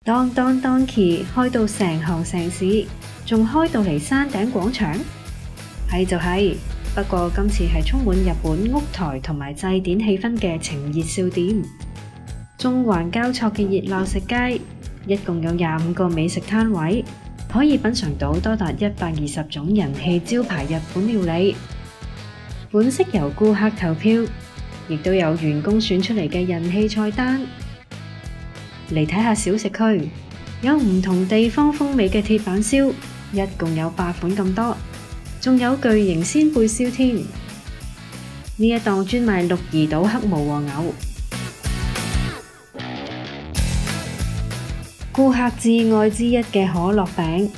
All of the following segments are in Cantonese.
Don Donki 開到成行成市，仲開到嚟山頂廣場？係就係，不過今次係充滿日本屋台同埋祭典氣氛嘅情熱笑店。縱橫交錯嘅熱鬧食街，一共有25個美食攤位，可以品嚐到多達120種人氣招牌日本料理。款式由顧客投票，亦都有員工選出嚟嘅人氣菜單。嚟睇下小食區，有唔同地方風味嘅鐵板燒，一共有8款咁多，仲有巨型鮮貝燒添。呢一檔專賣鹿兒島黑毛和牛。顧客至愛之一嘅可樂餅，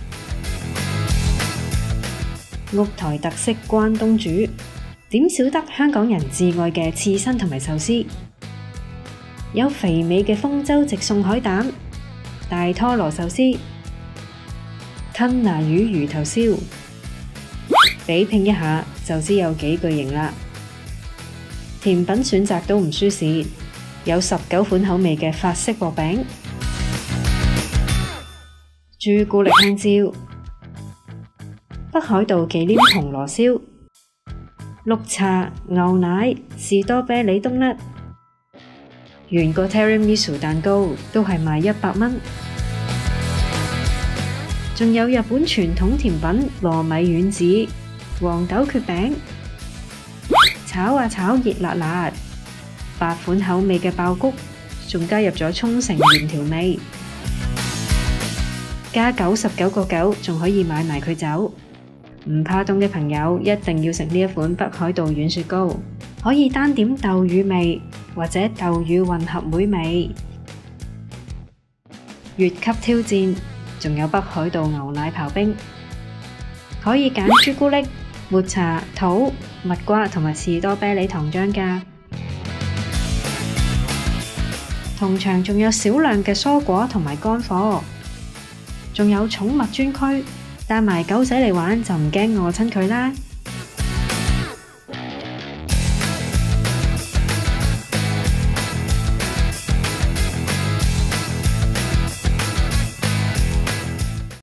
屋台特色關東煮，點少得香港人至愛嘅刺身同埋壽司。有肥美嘅豐洲直送海膽、大拖羅壽司、吞拿魚魚頭燒，比拼一下就知有幾巨型啦。甜品選擇都唔輸蝕，有19款口味嘅法式薄餅、朱古力香蕉、北海道忌廉銅鑼燒、綠茶、牛奶、士多啤梨冬甩。原個 Tiramisu 蛋糕都係賣100蚊，仲有日本傳統甜品糯米丸子、黃豆蕨餅，炒啊炒熱辣辣，8款口味嘅爆谷，仲加入咗沖繩鹽調味，加99.9仲可以買埋佢走。唔怕凍嘅朋友一定要食呢一款北海道軟雪糕，可以單點豆乳味或者豆乳混合梅味。越級挑戰，仲有北海道牛奶刨冰，可以揀朱古力、抹茶、桃、蜜瓜同埋士多啤梨糖漿㗎。同場仲有少量嘅蔬果同埋乾貨，仲有寵物專區，帶埋狗仔嚟玩就唔驚餓親佢啦〜